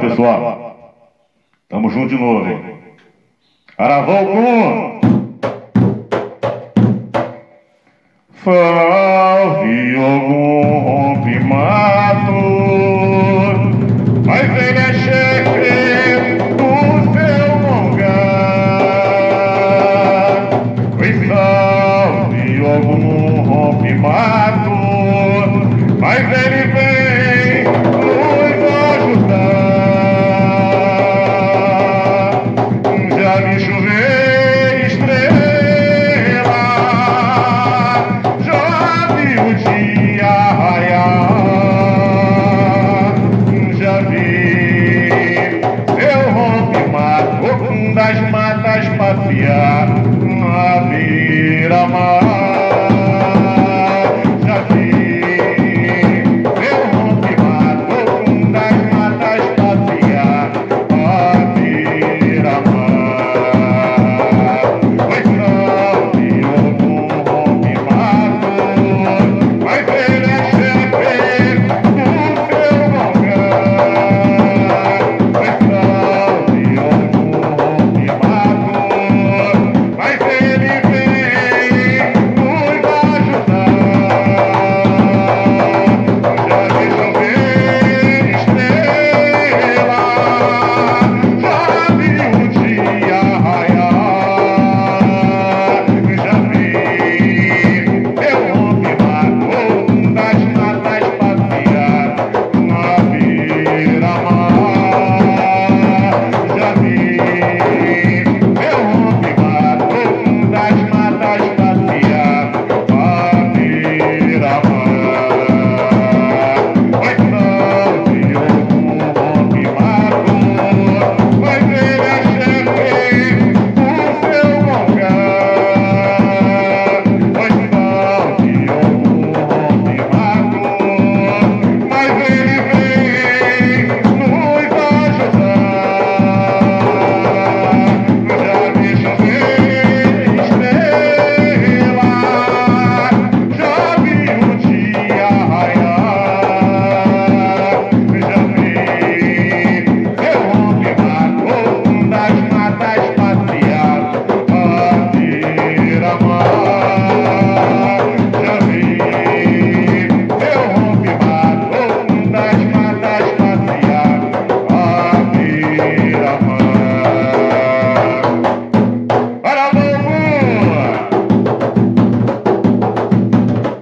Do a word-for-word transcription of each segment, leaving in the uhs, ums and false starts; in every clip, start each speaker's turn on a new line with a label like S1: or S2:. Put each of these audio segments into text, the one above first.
S1: pessoal. Tamo junto de novo, hein? Aravão Ogum! Salve, Ogum, rompe, mato. Mas ele é chefe do seu lugar. Pois salve, Ogum, rompe, mato. Mas ele vem nos ajudar. Já vi chover estrela, já vi o dia raiar, já vi seu rompe-mato, Ogum das matas passear na beira-mar. Já vi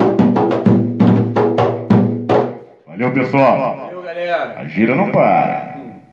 S1: Valeu, pessoal.
S2: Valeu, galera.
S1: A gira não para.